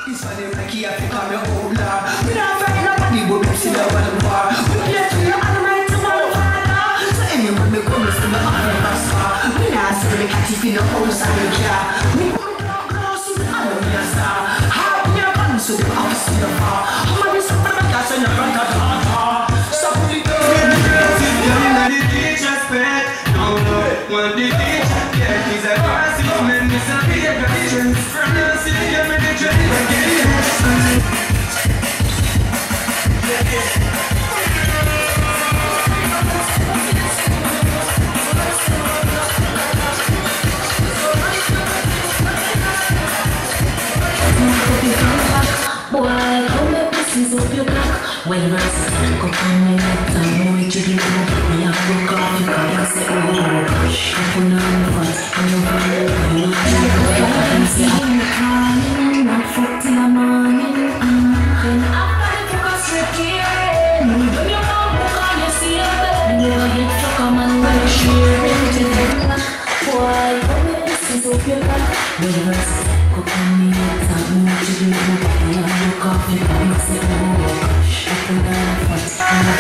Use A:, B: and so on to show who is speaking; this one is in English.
A: This one is like you have to come your own love. We don't fight nobody, but we see the one war. We play to your almighty father. So anyone may come to the honor of us. We not see the cat if you know how to stand your car. We put the glass in the honor of your star. How can you come to the house in your car? How many suffer the gas in your front of the car? Stop it down. We're the girls in the young and the teacher's pet. No, what the teacher get is a classic man. This a big tradition. From the city, I'm in the train again.
B: Boy, come let me see up your back. When I say go on my left and more to the left, me have broke off your car and say oh gosh, I put on the front and you I'm not fucked in the morning. Then after the focus repairing, when you come back on you see your bed, you get fuck on and we're sharing to them. Boy, come let me see up your back. When I say go on my left and more to the left, me have broke off your car and say oh gosh, I put on the front.